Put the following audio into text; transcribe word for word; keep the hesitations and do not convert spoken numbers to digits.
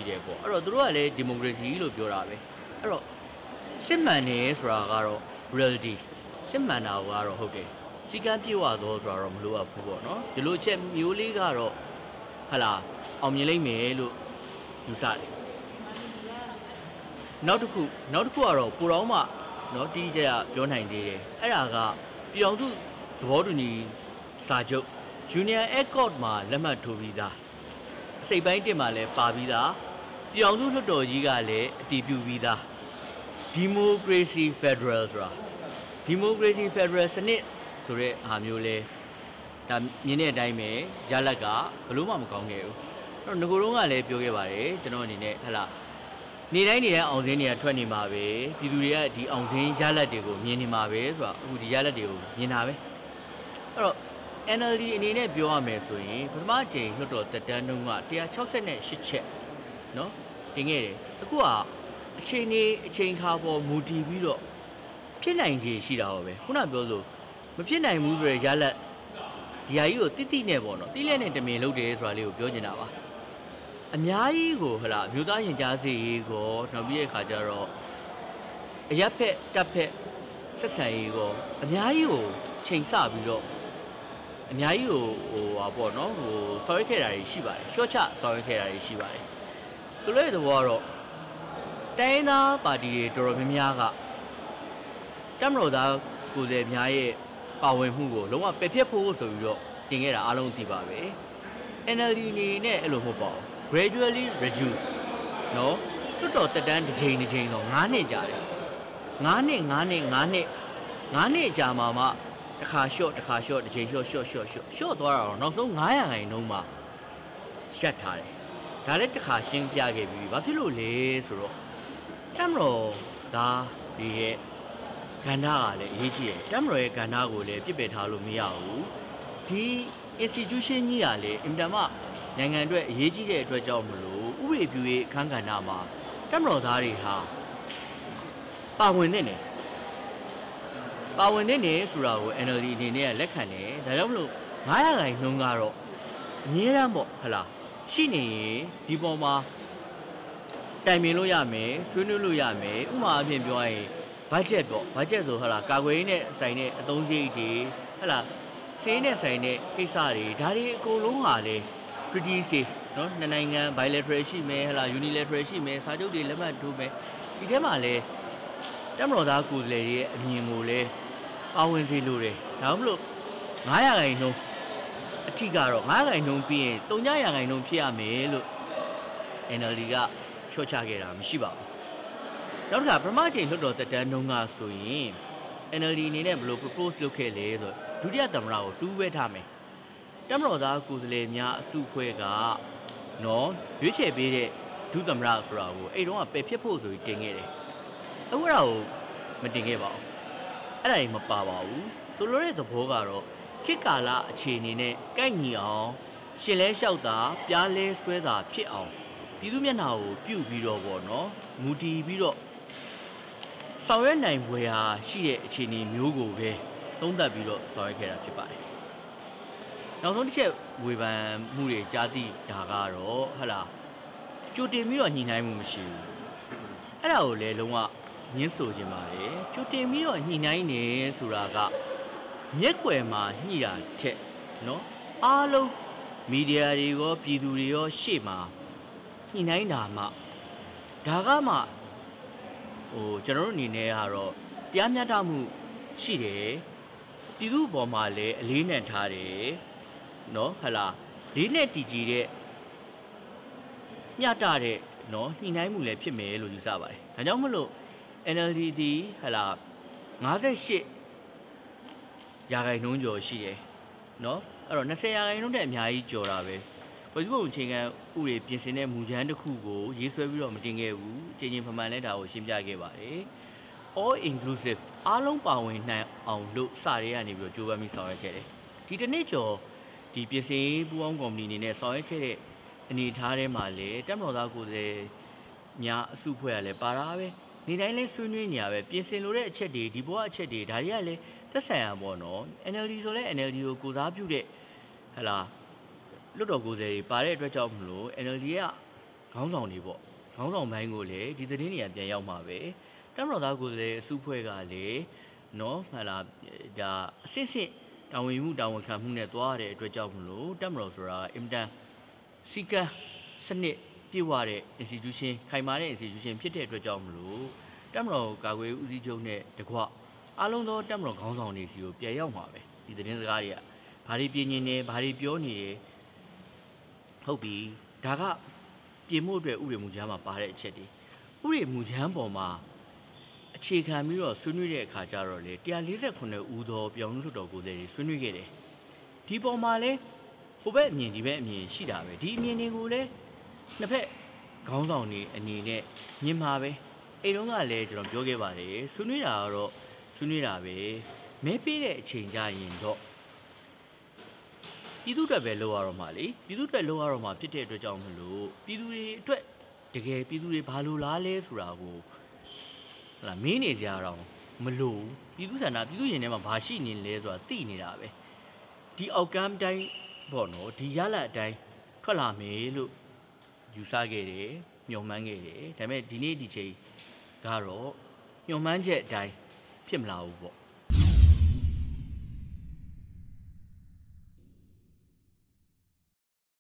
တယ်ပေါ့အဲ့တော့သူတို့ကလည်းဒီမိုကရေစီလို့ပြောတာပဲအဲ့တော့စစ်မှန်နေဆိုတာကတော့ reality စစ်မှန်တာကတော့ဟုတ်တယ်စီကံပြေဝသောဆိုတာတော့မလိုအပ်ဘူးပေါ့နော်ဒီလိုချက်မျိုးလေးကတော့ဟလာအောင်မြင်လိမ့်မယ်လို့ယူဆတယ်နောက်တစ်ခုနောက်တစ်ခုကတော့ပူတော်မှနော်တိတိကျကျပြောနိုင်သေးတယ်အဲ့ဒါကပြည်အောင်စုသဘောတူညီစာချုပ် Union Accord မှာလက်မှတ်ထိုးပြီးသားအစိပ်ပိုင်းတစ်မှာလည်းပါပြီးသားပြည်အောင်စုလွှတ်တော်ကြီးကလည်းအတည်ပြုပြီးသား Democracy Federal ဆိုတာ Democracy Federal စနစ်ဆိုတဲ့ဟာမျိုးလဲဒါမြင်တဲ့အတိုင်းပဲရလက်ကဘလို့မှမကောင်းခဲ့ဘူးအဲ့တော့ငကိုတုံးကလည်းပြောခဲ့ပါတယ်ကျွန်တော်အနေနဲ့ဟလာနေတိုင်းနေတဲ့အောင်စင်းတွေကထွက်နေမှာပဲပြည်သူတွေကဒီအောင်စင်းရလက်တွေကိုမြင်နေမှာပဲဆိုတာအခုဒီရလက်တွေကိုမြင်တာပဲအဲ့တော့ N L D အနေနဲ့ပြောရမယ်ဆိုရင်ပထမအကြိမ်လွှတ်တော်တက်တန်းတုန်းကone hundred sixty-eightချက်နော်တင်ခဲ့တယ်အခုကအချိန်နေအချိန်ခါပေါ်မူတည်ပြီးတော့ဖြစ်နိုင်ခြေရှိတာပဲခုနပြောလို့မဖြစ်နိုင်ဘူးဆိုရရလက်ဒီဟာကြီးကိုတိတိနဲ့ပေါ့နော်တိလက်နဲ့တမင်လုပ်တယ်ဆိုတာလေးကိုပြောချင်တာပါအများကြီးကိုဟလာမြို့သားရင်ကြားစီရေးကိုနောက်ပြီးတဲ့ခါကျတော့အရက်ဖက်တက်ဖက်ဆက်ဆံရေးကိုအများကြီးကိုချိန်ဆပြီးတော့အများကြီးကိုဟိုဟာပေါ့နော်ဟိုဆော်ရွက်ခဲ့တာတွေရှိပါတယ်ရှော့ချဆော်ရွက်ခဲ့တာတွေရှိပါတယ်ဆိုလို့တဲ့ဘောကတော့တိုင်းသားပါတီတွေတော်တော်များများကတမတော်သားကိုယ်စားများရဲ့ပါဝင်မှုကိုလုံးဝပယ်ဖျက်ဖို့ဆိုပြီးတော့တင်ခဲ့တာအားလုံးသိပါပဲ N L D နေနဲ့အဲ့လိုမဟုတ်ပါဘူး gradually reduce နော်တွတ်တော်တက်တန်းတစ်ချိန်တစ်ချိန်တော့nineနှစ်ကြာတယ်nineနှစ်nineနှစ်nineနှစ်nineနှစ်ကြာမှာမှတစ်ခါ short တစ်ခါ short တစ်ချိန် short short short short short သွားတာတော့နောက်ဆုံးnineရာခိုင်နှုန်းမှာရှက်ထားတယ်ဒါလည်းတစ်ခါရှင်းပြခဲ့ပြီးဘာဖြစ်လို့လဲဆိုတော့တမတော်သားဒီရဲ့ကဏ္ဍကလည်းအရေးကြီးတယ်တမတော်ရဲ့ကဏ္ဍကိုလည်းပြစ်ပယ်ထားလို့မရဘူးဒီ institution ကြီးကလည်းအင်တာမနိုင်ငံအတွက်အရေးကြီးတဲ့အတွက်ကြောင့်မလို့ဥပဒေပြုရေးအခန်းကဏ္ဍမှာတမတော်သားတွေဟာပါဝင်နေတယ်ပါဝင်နေတယ်ဆိုတာကို N L D အနေနဲ့လက်ခံတယ်ဒါကြောင့်မလို့nineရာခိုင်နှုန်းကတော့အမြဲတမ်းပေါ့ဟလားရှိနေရင်ဒီပေါ်မှာတိုင်ပင်လို့ရမယ်ဆွေးနွေးလို့ရမယ်ဥပမာအဖြစ်ပြောရရင် budget ပေါ့ budget ဆိုဟလားကာကွယ်ရေးနဲ့ဆိုင်တဲ့အသုံးစရိတ်တွေဟလားစေးနဲ့ဆိုင်တဲ့ကိစ္စတွေဒါတွေအကုန်လုံးဟာလေ pretty safe နော်နှစ်နိုင်ငံ bilateral ရှိမယ်ဟလား unilateral ရှိမယ်စာချုပ်တွေလက်မှတ်ထိုးမယ်ဒီထဲမှာလေတမတော်သားကိုယ်စားလှယ်တွေရဲ့အမြင်ကိုလည်းပါဝင်စေလိုတယ်ဒါမှမဟုတ်nineရာခိုင်နှုန်းအထိကတော့nineရာခိုင်နှုန်းပြီးရင်threeရာခိုင်နှုန်းဖြစ်ရမယ်လို့ N L D ကချော့ချခဲ့တာမရှိပါဘူးနောက်တစ်ခါပထမချိန်လွှတ်တော်တက်တန်းနှုန်းကဆိုရင် N L D အနေနဲ့ဘယ်လို propose လုပ်ခဲ့လဲဆိုဒုတိယသမ္မတကိုတူးပဲထားမယ်တမတော်သားကိုယ်စားလှယ်များအစုဖွဲ့ကနော်ရွေးချယ်ပေးတဲ့ဒုသမ္မတဆိုတာကိုအဲ့တုန်းကပယ်ဖြစ်ဖို့ဆိုပြီးတင်ခဲ့တယ်အခုအဲ့ဒါကိုမတင်ခဲ့ပါဘူးအဲ့ဒါကြီးမပါပါဘူးဆိုလိုတဲ့သဘောကတော့ခေတ်ကာလအခြေအနေနဲ့ကိုက်ညီအောင်ရှင်လဲလျှောက်တာပြားလဲဆွဲတာဖြစ်အောင်ပြည်သူမျက်နှာကိုပြုတ်ပြီးတော့ပေါ့နော်မူတည်ပြီးတော့ဆောင်ရွက်နိုင်ဖွယ်ဟာရှိတဲ့အခြေအနေမျိုးကိုပဲသုံးသပ်ပြီးတော့ဆောင်ရွက်ခဲ့တာဖြစ်ပါတယ်နောက်ဆုံးတစ်ချက်ဝေဖန်မှုတွေကြားသိတာကတော့ဟလာကြိုတင်ပြီးတော့ညှိနှိုင်းမှုမရှိဘူးအဲ့ဒါကိုလည်းလုံးဝညှင်းဆိုခြင်းပါတယ်ကြိုတင်ပြီးတော့ညှိနှိုင်းနေဆိုတာကမျက်ကွယ်မှာညှိတာထက်နော်အားလုံးမီဒီယာတွေရောပြည်သူတွေရောရှေ့မှာညှိနှိုင်းတာမှဒါကမှဟိုကျွန်တော်တို့အနေနဲ့ကတော့တရားမျှတမှုရှိတယ်ပြည်သူ့ဘော်မှာလည်းအလေးနဲ့ထားတယ်နော်ဟလာလေးနဲ့တည်ကြည်တဲ့မျှတတဲ့နော်ညှိနှိုင်းမှုလည်းဖြစ်မယ်လို့ယူဆပါတယ်ဒါကြောင့်မလို့ N L D ဒီဟလာfifty-eightရာခိုင်နှုန်းကျော်ရှိတယ်နော်အဲ့တော့twentyရာခိုင်နှုန်းတဲ့ အများကြီးကျော်တာပဲဖွဲ့စည်းပုံအခြေခံဥပဒေပြင်ဆင်တဲ့မူကြမ်းတစ်ခုကိုရေးဆွဲပြီးတော့မတင်ခဲ့ဘူးအချိန်ချင်းဖမှန်လဲဒါကိုရှင်းပြခဲ့ပါတယ် all inclusive အားလုံးပါဝင်နိုင်အောင်လို့စရဲကနေပြီးတော့ကြိုးပမ်းပြီးဆောင်ရွက်ခဲ့တယ်ဒီတစ်နှစ်ကျော်ဒီပြင်ဆင်ပူးပေါင်းကော်မတီအနေနဲ့ဆောင်ရွက်ခဲ့တဲ့အနေအထားထဲမှာလေတက်မတော်သားကိုယ်စားများအစုဖွဲ့ရလဲပါတာပဲနေတိုင်းလဲဆွေးနွေးနေရပဲပြင်ဆင်လို့တဲ့အချက်တွေဒီဘောအချက်တွေဒါတွေကလည်းသက်ဆိုင်ရပေါ့နော် N L D ဆိုလဲ N L D ကိုကိုစားပြုတဲ့ဟလာလွတ်တော်ကိုယ်စားတွေပါတဲ့အတွက်ကြောင့်မလို့ N L D ကခေါင်းဆောင်တွေပေါ့ခေါင်းဆောင်ပိုင်းကိုလည်းဒီသတင်းတွေကပြန်ရောက်မှာပဲတမတော်သားကိုလည်းအစုဖွဲ့ကလည်းနော်မှန်လားဒါအစစ်စစ်တာဝန်မှုတာဝန်ခံမှုနဲ့သွားရတဲ့အတွက်ကြောင့်မလို့တမတော်ဆိုတာအင်တန်စီကံစနစ်ပြည့်ဝတဲ့ institution ခိုင်မာတဲ့ institution ဖြစ်တဲ့အတွက်ကြောင့်မလို့တမတော်ကာကွယ်ဦးစီးချုပ်နဲ့တကွအားလုံးသောတမတော်ခေါင်းဆောင်တွေစီကိုပြန်ရောက်မှာပဲဒီသတင်းစကားတွေကဘာတွေပြင်းနေနေဘာတွေပြောနေတယ်ဟုတ်ပြီဒါကပြင်မှုအတွက်ဥပဒေမူကြမ်းမှာပါတဲ့အချက်တွေဥပဒေမူကြမ်းပေါ်မှာအခြေခံပြီးတော့ဆွေးနွေးတဲ့အခါကျတော့လေone forty-nineဦးသောပြောင်းလဲလွှတ်တော်ကိုယ်စားလှယ်တွေဆွေးနွေးခဲ့တယ်ဒီပေါ်မှာလဲဟိုဘက်အမြင်ဒီဘက်အမြင်ရှိတာပဲဒီအမြင်တွေကိုလည်းနှစ်ဖက်ခေါင်းဆောင်တွေအနေနဲ့ညင်မှာပဲအဲ့တုန်းကလည်းကျွန်တော်ပြောခဲ့ပါတယ်ဆွေးနွေးတာကတော့ဆွေးနွေးတာပဲမဲပေးတဲ့အချိန်ကြရင်တော့ပြည်သူ့အတွက်ပဲလုပ်ရတော့မှာလေပြည်သူ့အတွက်လုပ်ရတော့မှာဖြစ်တဲ့အတွက်ကြောင့်မလို့ပြည်သူတွေအတွက်တကယ်ပြည်သူတွေဘာလို့လားလဲဆိုတာကိုဟလာမင်းနေကြရအောင်မလို့ပြည်သူဆန္ဒပြည်သူရင်ထဲမှာဘာရှိနေလဲဆိုတာသိနေတာပဲဒီအောက်ကမ်းတိုင်းပေါ့နော်ဒီရလတ်အတိုင်းထွက်လာမယ်လို့ယူဆခဲ့တယ်ညှော်မှန်းခဲ့တယ်ဒါပေမဲ့ဒီနေ့ဒီချိန်ကတော့ညှော်မှန်းချက်အတိုင်းဖြစ်မလာဘူးပေါ့